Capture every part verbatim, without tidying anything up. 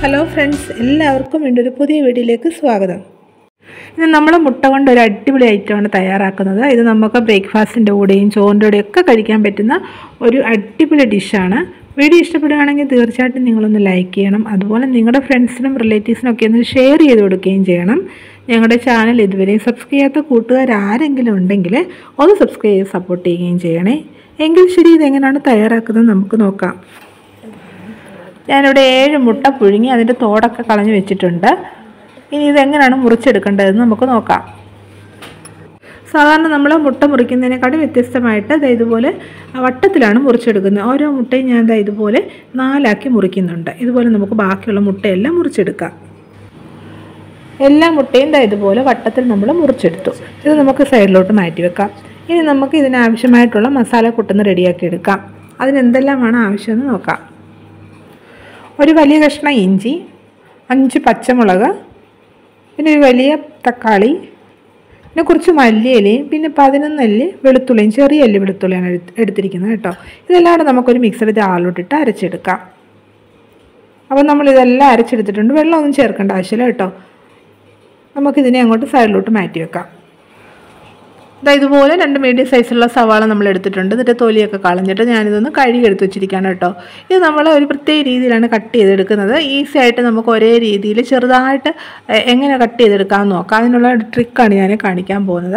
Hello friends, എല്ലാവർക്കും വീണ്ടും ഒരു പുതിയ വീഡിയോയിലേക്ക് സ്വാഗതം. ഇത് നമ്മൾ മുട്ട കൊണ്ട് ഒരു അടിപൊളി ഐറ്റമാണ് തയ്യാറാക്കുന്നത്. ഇത് നമുക്ക് ബ്രേക്ക്ഫാസ്റ്റിൻ്റെ കൂടെയും ചോറിൻ്റെ കൂടെയും ഒക്കെ കഴിക്കാൻ പറ്റുന്ന ഒരു അടിപൊളി ഡിഷാണ്. വീഡിയോ ഇഷ്ടപ്പെടുകയാണെങ്കിൽ തീർച്ചയായിട്ടും നിങ്ങളൊന്ന് ലൈക്ക് ചെയ്യണം. അതുപോലെ നിങ്ങളുടെ ഫ്രണ്ട്സിനും റിലേറ്റീവ്സിനും ഒക്കെ ഒന്ന് ഷെയർ ചെയ്ത് കൊടുക്കുകയും ചെയ്യണം. ഞങ്ങളുടെ ചാനൽ ഇതുവരെ സബ്സ്ക്രൈബ് ചെയ്യാത്ത കൂട്ടുകാരാരെങ്കിലും ഉണ്ടെങ്കിൽ ഒന്ന് സബ്സ്ക്രൈബ് ചെയ്ത് സപ്പോർട്ട് ചെയ്യുകയും ചെയ്യണേ. എങ്കിൽ ശരി, ഇതെങ്ങനെയാണ് തയ്യാറാക്കുന്നത് നമുക്ക് നോക്കാം. ഞാനിവിടെ ഏഴ് മുട്ട പുഴുങ്ങി അതിൻ്റെ തോടൊക്കെ കളഞ്ഞ് വെച്ചിട്ടുണ്ട്. ഇനി ഇതെങ്ങനെയാണ് മുറിച്ചെടുക്കേണ്ടതെന്ന് നമുക്ക് നോക്കാം. സാധാരണ നമ്മൾ മുട്ട മുറിക്കുന്നതിനെക്കാളും വ്യത്യസ്തമായിട്ട് ദാ ഇതുപോലെ വട്ടത്തിലാണ് മുറിച്ചെടുക്കുന്നത്. ഓരോ മുട്ടയും ഞാൻ ദാ ഇതുപോലെ നാലാക്കി മുറിക്കുന്നുണ്ട്. ഇതുപോലെ നമുക്ക് ബാക്കിയുള്ള മുട്ടയെല്ലാം മുറിച്ചെടുക്കാം. എല്ലാ മുട്ടയും ദാ ഇതുപോലെ വട്ടത്തിൽ നമ്മൾ മുറിച്ചെടുത്തു. ഇത് നമുക്ക് സൈഡിലോട്ട് മാറ്റി വെക്കാം. ഇനി നമുക്ക് ഇതിനാവശ്യമായിട്ടുള്ള മസാല കൂട്ടുന്ന റെഡിയാക്കി എടുക്കാം. അതിനെന്തെല്ലാമാണ് ആവശ്യമെന്ന് നോക്കാം. ഒരു വലിയ കഷ്ണം ഇഞ്ചി, അഞ്ച് പച്ചമുളക്, പിന്നെ ഒരു വലിയ തക്കാളി, പിന്നെ കുറച്ച് മല്ലിയിലയും, പിന്നെ പതിനൊന്ന് അല്ലി വെളുത്തുള്ളിയും, ചെറിയ അല്ലി വെളുത്തുള്ളിയാണ് എടുത്തിരിക്കുന്നത് കേട്ടോ. ഇതെല്ലാം കൂടെ നമുക്കൊരു മിക്സഡ് ജാറിലോട്ടിട്ട് അരച്ചെടുക്കാം. അപ്പോൾ നമ്മളിതെല്ലാം അരച്ചെടുത്തിട്ടുണ്ട്. വെള്ളമൊന്നും ചേർക്കേണ്ട ആവശ്യമില്ല കേട്ടോ. നമുക്കിതിനെ അങ്ങോട്ട് സൈഡിലോട്ട് മാറ്റി വെക്കാം. ഇതാ ഇതുപോലെ രണ്ട് മീഡിയം സൈസിലുള്ള സവാള നമ്മൾ എടുത്തിട്ടുണ്ട്. എന്നിട്ട് തൊലിയൊക്കെ കളഞ്ഞിട്ട് ഞാനിതൊന്ന് കഴുകി എടുത്ത് വെച്ചിരിക്കുകയാണ് കേട്ടോ. ഇത് നമ്മൾ ഒരു പ്രത്യേക രീതിയിലാണ് കട്ട് ചെയ്തെടുക്കുന്നത്. ഈസി ആയിട്ട് നമുക്ക് ഒരേ രീതിയിൽ ചെറുതായിട്ട് എങ്ങനെ കട്ട് ചെയ്തെടുക്കാമെന്ന് നോക്കാം. അതിനുള്ള ട്രിക്കാണ് ഞാൻ കാണിക്കാൻ പോകുന്നത്.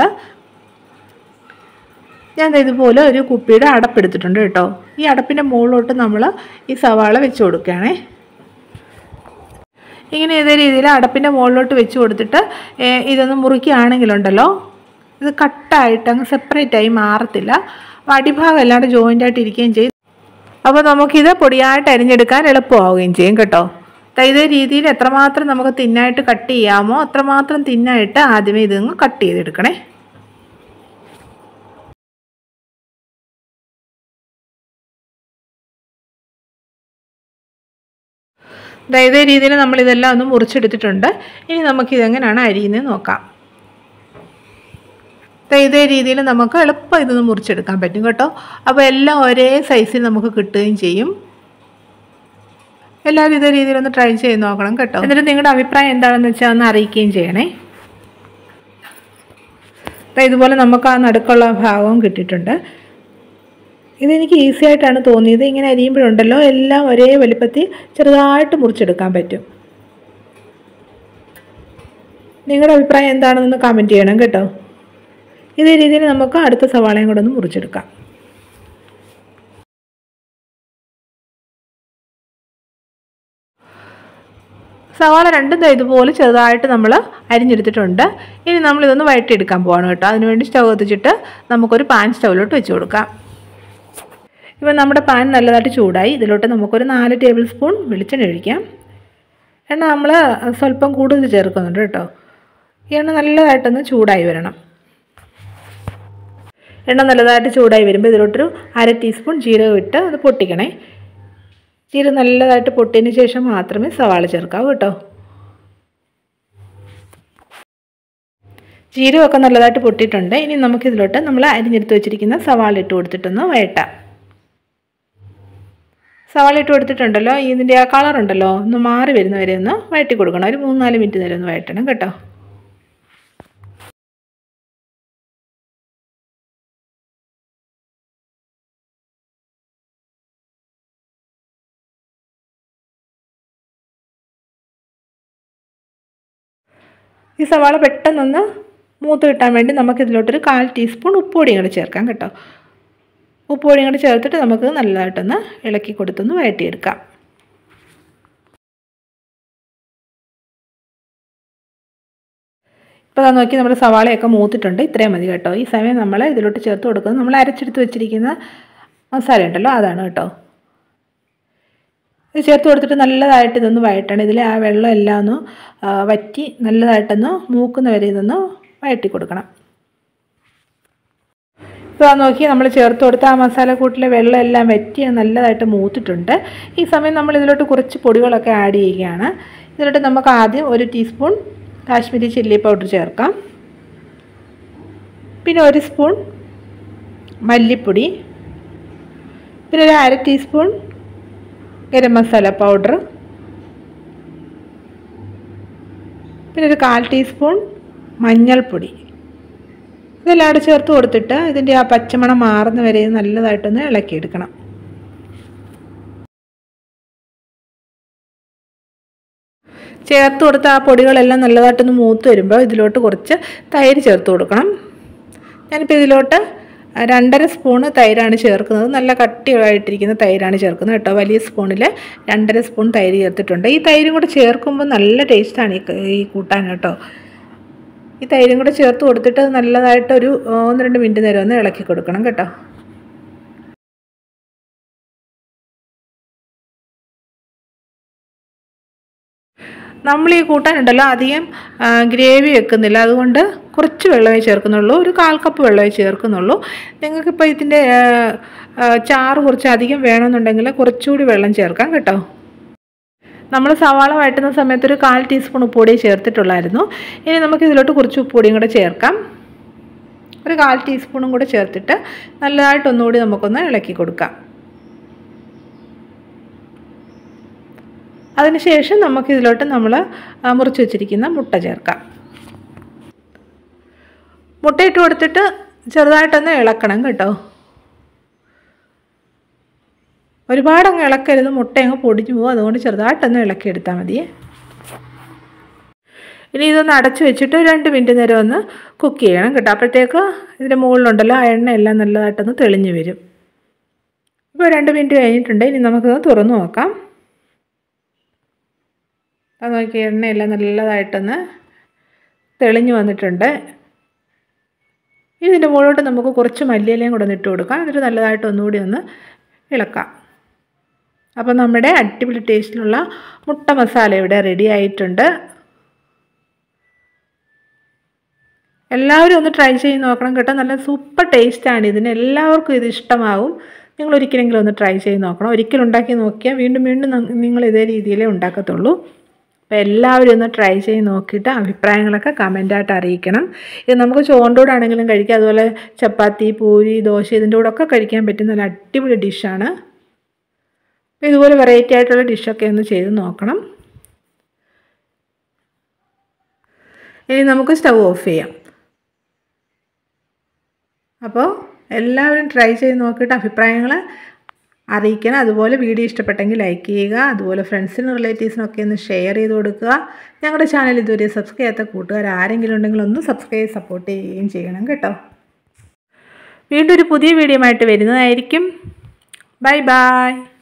ഞാൻ ഇതുപോലെ ഒരു കുപ്പിയുടെ അടപ്പെടുത്തിട്ടുണ്ട് കേട്ടോ. ഈ അടപ്പിൻ്റെ മുകളിലോട്ട് നമ്മൾ ഈ സവാള വെച്ച് കൊടുക്കുകയാണേ. ഇങ്ങനെ ഇതേ രീതിയിൽ അടപ്പിൻ്റെ മുകളിലോട്ട് വെച്ച് കൊടുത്തിട്ട് ഇതൊന്ന് മുറിക്കുകയാണെങ്കിലുണ്ടല്ലോ, ഇത് കട്ടായിട്ട് അങ്ങ് സെപ്പറേറ്റായി മാറത്തില്ല. അടിഭാഗം അല്ലാണ്ട് ജോയിൻ്റായിട്ട് ഇരിക്കുകയും ചെയ്യും. അപ്പോൾ നമുക്കിത് പൊടിയായിട്ട് അരിഞ്ഞെടുക്കാൻ എളുപ്പമാവുകയും ചെയ്യും കേട്ടോ. ഇതേ രീതിയിൽ എത്രമാത്രം നമുക്ക് തിന്നായിട്ട് കട്ട് ചെയ്യാമോ അത്രമാത്രം തിന്നായിട്ട് ആദ്യമേ ഇതങ്ങ് കട്ട് ചെയ്തെടുക്കണേ. ഇതേ രീതിയിൽ നമ്മളിതെല്ലാം ഒന്ന് മുറിച്ചെടുത്തിട്ടുണ്ട്. ഇനി നമുക്കിതെങ്ങനെയാണ് അരിയുന്നത് നോക്കാം. ഇതേ രീതിയിൽ നമുക്ക് എളുപ്പം ഇതൊന്ന് മുറിച്ചെടുക്കാൻ പറ്റും കേട്ടോ. അപ്പോൾ എല്ലാം ഒരേ സൈസിൽ നമുക്ക് കിട്ടുകയും ചെയ്യും. എല്ലാവരും ഇതേ രീതിയിലൊന്ന് ട്രൈ ചെയ്ത് നോക്കണം കേട്ടോ. എന്നിട്ട് നിങ്ങളുടെ അഭിപ്രായം എന്താണെന്ന് വെച്ചാൽ ഒന്ന് അറിയിക്കുകയും ചെയ്യണേ. ഇതുപോലെ നമുക്ക് ആ നടുക്കുള്ള ഭാഗവും കിട്ടിയിട്ടുണ്ട്. ഇതെനിക്ക് ഈസി ആയിട്ടാണ് തോന്നിയത്. ഇങ്ങനെ അരിയുമ്പോഴുണ്ടല്ലോ എല്ലാം ഒരേ വലുപ്പത്തിൽ ചെറുതായിട്ട് മുറിച്ചെടുക്കാൻ പറ്റും. നിങ്ങളുടെ അഭിപ്രായം എന്താണെന്ന് കമൻറ്റ് ചെയ്യണം കേട്ടോ. ഇതേ രീതിയിൽ നമുക്ക് അടുത്ത സവാളയും കൂടെ ഒന്ന് മുറിച്ചെടുക്കാം. സവാള രണ്ടും ഇതുപോലെ ചെറുതായിട്ട് നമ്മൾ അരിഞ്ഞെടുത്തിട്ടുണ്ട്. ഇനി നമ്മളിതൊന്ന് വഴറ്റിയെടുക്കാൻ പോവാണ് കേട്ടോ. അതിനുവേണ്ടി സ്റ്റൗ കത്തിച്ചിട്ട് നമുക്കൊരു പാൻ സ്റ്റൗവിലോട്ട് വെച്ച് കൊടുക്കാം. ഇപ്പം നമ്മുടെ പാൻ നല്ലതായിട്ട് ചൂടായി. ഇതിലോട്ട് നമുക്കൊരു നാല് ടേബിൾ സ്പൂൺ വെളിച്ചെണ്ണ ഒഴിക്കാം. എണ്ണ നമ്മൾ സ്വല്പം കൂടുതൽ ചേർക്കുന്നുണ്ട് കേട്ടോ. ഈ എണ്ണ നല്ലതായിട്ടൊന്ന് ചൂടായി വരണം. എണ്ണ നല്ലതായിട്ട് ചൂടായി വരുമ്പോൾ ഇതിലോട്ടൊരു അര ടീസ്പൂൺ ജീരകം ഇട്ട് അത് പൊട്ടിക്കണേ. ജീരകം നല്ലതായിട്ട് പൊട്ടിയതിന് ശേഷം മാത്രമേ സവാള ചേർക്കാവൂ കേട്ടോ. ജീരകമൊക്കെ നല്ലതായിട്ട് പൊട്ടിയിട്ടുണ്ട്. ഇനി നമുക്കിതിലോട്ട് നമ്മൾ അരിഞ്ഞെടുത്ത് വെച്ചിരിക്കുന്ന സവാള ഇട്ട് കൊടുത്തിട്ടൊന്ന് വഴറ്റാം. സവാള ഇട്ട് കൊടുത്തിട്ടുണ്ടല്ലോ, ഇതിൻ്റെ ആ കളറുണ്ടല്ലോ ഒന്ന് മാറി വരുന്നവരെ ഒന്ന് വഴറ്റി കൊടുക്കണം. ഒരു മൂന്ന് നാല് മിനിറ്റ് നേരം ഒന്ന് വഴറ്റണം കേട്ടോ. ഈ സവാള പെട്ടെന്നൊന്ന് മൂത്ത് കിട്ടാൻ വേണ്ടി നമുക്കിതിലോട്ടൊരു കാൽ ടീസ്പൂൺ ഉപ്പുപൊടിയും കൂടെ ചേർക്കാം കേട്ടോ. ഉപ്പുപൊടിയും കൂടെ ചേർത്തിട്ട് നമുക്ക് നല്ലതായിട്ടൊന്ന് ഇളക്കി കൊടുത്തൊന്ന് വഴറ്റിയെടുക്കാം. ഇപ്പോൾ നോക്കി നമ്മുടെ സവാളയൊക്കെ മൂത്തിട്ടുണ്ട്. ഇത്രയും മതി കേട്ടോ. ഈ സമയം നമ്മൾ ഇതിലോട്ട് ചേർത്ത് കൊടുക്കുന്നത് നമ്മൾ അരച്ചെടുത്ത് വെച്ചിരിക്കുന്ന മസാല ഉണ്ടല്ലോ, അതാണ് കേട്ടോ. ഇത് ചേർത്ത് കൊടുത്തിട്ട് നല്ലതായിട്ട് ഇതൊന്ന് വഴറ്റണം. ഇതിൽ ആ വെള്ളം എല്ലാം ഒന്ന് വറ്റി നല്ലതായിട്ടൊന്ന് മൂക്കുന്ന വരെ ഇതൊന്ന് വഴറ്റി കൊടുക്കണം. ഇപ്പോൾ നോക്കി നമ്മൾ ചേർത്ത് കൊടുത്ത ആ മസാലക്കൂട്ടിലെ വെള്ളം എല്ലാം വറ്റി നല്ലതായിട്ട് മൂത്തിട്ടുണ്ട്. ഈ സമയം നമ്മൾ ഇതിലോട്ട് കുറച്ച് പൊടികളൊക്കെ ആഡ് ചെയ്യുകയാണ്. ഇതിലോട്ട് നമുക്ക് ആദ്യം ഒരു ടീസ്പൂൺ കാശ്മീരി ചില്ലി പൗഡർ ചേർക്കാം. പിന്നെ ഒരു സ്പൂൺ മല്ലിപ്പൊടി, പിന്നെ ഒരു അര ടീസ്പൂൺ ഗരം മസാല പൗഡർ, പിന്നെ ഒരു കാൽ ടീസ്പൂൺ മഞ്ഞൾപ്പൊടി. ഇതെല്ലാം കൂടെ ചേർത്ത് കൊടുത്തിട്ട് ഇതിൻ്റെ ആ പച്ചമണം മാറുന്ന വരെ നല്ലതായിട്ടൊന്ന് ഇളക്കിയെടുക്കണം. ചേർത്ത് കൊടുത്ത ആ പൊടികളെല്ലാം നല്ലതായിട്ടൊന്ന് മൂത്ത് വരുമ്പോൾ ഇതിലോട്ട് കുറച്ച് തൈര് ചേർത്ത് കൊടുക്കണം. ഞാനിപ്പോൾ ഇതിലോട്ട് രണ്ടര സ്പൂണ് തൈരാണ് ചേർക്കുന്നത്. നല്ല കട്ടിയായിട്ടിരിക്കുന്ന തൈരാണ് ചേർക്കുന്നത് കേട്ടോ. വലിയ സ്പൂണിൽ രണ്ടര സ്പൂൺ തൈര് ചേർത്തിട്ടുണ്ട്. ഈ തൈരും കൂടെ ചേർക്കുമ്പോൾ നല്ല ടേസ്റ്റാണ് ഈ കൂട്ടാൻ കേട്ടോ. ഈ തൈരും കൂടെ ചേർത്ത് കൊടുത്തിട്ട് നല്ലതായിട്ടൊരു ഒന്ന് രണ്ട് മിനിറ്റ് നേരം ഒന്ന് ഇളക്കി കൊടുക്കണം കേട്ടോ. നമ്മൾ ഈ കൂട്ടാനുണ്ടല്ലോ അധികം ഗ്രേവി വെക്കുന്നില്ല, അതുകൊണ്ട് കുറച്ച് വെള്ളമേ ചേർക്കുന്നുള്ളൂ. ഒരു കാൽ കപ്പ് വെള്ളമേ ചേർക്കുന്നുള്ളൂ. നിങ്ങൾക്കിപ്പോൾ ഇതിൻ്റെ ചാറ് കുറച്ച് അധികം വേണമെന്നുണ്ടെങ്കിൽ കുറച്ചുകൂടി വെള്ളം ചേർക്കാം കേട്ടോ. നമ്മൾ സവാള വഴറ്റുന്ന സമയത്ത് ഒരു കാൽ ടീസ്പൂൺ ഉപ്പുപൊടി ചേർത്തിട്ടുള്ളായിരുന്നു. ഇനി നമുക്ക് ഇതിലോട്ട് കുറച്ച് ഉപ്പുപൊടിയും കൂടെ ചേർക്കാം. ഒരു കാൽ ടീസ്പൂണും കൂടെ ചേർത്തിട്ട് നല്ലതായിട്ട് ഒന്നുകൂടി നമുക്കൊന്ന് ഇളക്കി കൊടുക്കാം. അതിനുശേഷം നമുക്കിതിലോട്ട് നമ്മൾ മുറിച്ച് വെച്ചിരിക്കുന്ന മുട്ട ചേർക്കാം. മുട്ടയിട്ട് കൊടുത്തിട്ട് ചെറുതായിട്ടൊന്ന് ഇളക്കണം കേട്ടോ. ഒരുപാടങ്ങ് ഇളക്കരുത്, മുട്ട അങ്ങ് പൊടിഞ്ഞു പോകും. അതുകൊണ്ട് ചെറുതായിട്ടൊന്ന് ഇളക്കിയെടുത്താൽ മതി. ഇനി ഇതൊന്ന് അടച്ചു വെച്ചിട്ട് രണ്ട് മിനിറ്റ് നേരം ഒന്ന് കുക്ക് ചെയ്യണം കേട്ടോ. അപ്പോഴത്തേക്ക് ഇതിൻ്റെ മുകളിലുണ്ടല്ലോ ആ എണ്ണ എല്ലാം നല്ലതായിട്ടൊന്ന് തെളിഞ്ഞു വരും. ഇപ്പോൾ രണ്ട് മിനിറ്റ് കഴിഞ്ഞിട്ടുണ്ട്. ഇനി നമുക്കൊന്ന് തുറന്നു നോക്കാം. അത് നോക്കി എണ്ണയെല്ലാം നല്ലതായിട്ടൊന്ന് തെളിഞ്ഞു വന്നിട്ടുണ്ട്. ഇതിൻ്റെ മുകളിലോട്ട് നമുക്ക് കുറച്ച് മല്ലിയിലയും കൂടെ ഒന്ന് ഇട്ട് കൊടുക്കാം. എന്നിട്ട് നല്ലതായിട്ട് ഒന്നുകൂടി ഒന്ന് ഇളക്കാം. അപ്പോൾ നമ്മുടെ അടിപൊളി ടേസ്റ്റിലുള്ള മുട്ട മസാല ഇവിടെ റെഡി ആയിട്ടുണ്ട്. എല്ലാവരും ഒന്ന് ട്രൈ ചെയ്ത് നോക്കണം കേട്ടോ. നല്ല സൂപ്പർ ടേസ്റ്റാണ് ഇതിന്. എല്ലാവർക്കും ഇത് ഇഷ്ടമാവും. നിങ്ങൾ ഒരിക്കലെങ്കിലും ഒന്ന് ട്രൈ ചെയ്ത് നോക്കണം. ഒരിക്കലും ഉണ്ടാക്കി നോക്കിയാൽ വീണ്ടും വീണ്ടും നിങ്ങൾ ഇതേ രീതിയിലേ ഉണ്ടാക്കത്തുള്ളൂ. അപ്പോൾ എല്ലാവരും ഒന്ന് ട്രൈ ചെയ്ത് നോക്കിയിട്ട് അഭിപ്രായങ്ങളൊക്കെ കമൻറ്റായിട്ട് അറിയിക്കണം. ഇത് നമുക്ക് ചോറിൻ്റെ കൂടെ ആണെങ്കിലും കഴിക്കാം, അതുപോലെ ചപ്പാത്തി, പൂരി, ദോശ ഇതിൻ്റെ കൂടെ ഒക്കെ കഴിക്കാൻ പറ്റുന്ന നല്ല അടിപൊളി ഡിഷാണ്. അപ്പോൾ ഇതുപോലെ വെറൈറ്റി ആയിട്ടുള്ള ഡിഷൊക്കെ ഒന്ന് ചെയ്ത് നോക്കണം. ഇനി നമുക്ക് സ്റ്റവ് ഓഫ് ചെയ്യാം. അപ്പോൾ എല്ലാവരും ട്രൈ ചെയ്ത് നോക്കിയിട്ട് അഭിപ്രായങ്ങൾ അറിയിക്കണം. അതുപോലെ വീഡിയോ ഇഷ്ടപ്പെട്ടെങ്കിൽ ലൈക്ക് ചെയ്യുക. അതുപോലെ ഫ്രണ്ട്സിനും റിലേറ്റീവ്സിനൊക്കെ ഒന്ന് ഷെയർ ചെയ്ത് കൊടുക്കുക. ഞങ്ങളുടെ ചാനൽ ഇതുവരെ സബ്സ്ക്രൈബ് ചെയ്യാത്ത കൂട്ടുകാർ ആരെങ്കിലും ഉണ്ടെങ്കിൽ ഒന്ന് സബ്സ്ക്രൈബ് സപ്പോർട്ട് ചെയ്യുകയും ചെയ്യണം കേട്ടോ. വീണ്ടും ഒരു പുതിയ വീഡിയോ ആയിട്ട് വരുന്നതായിരിക്കും. Bye by.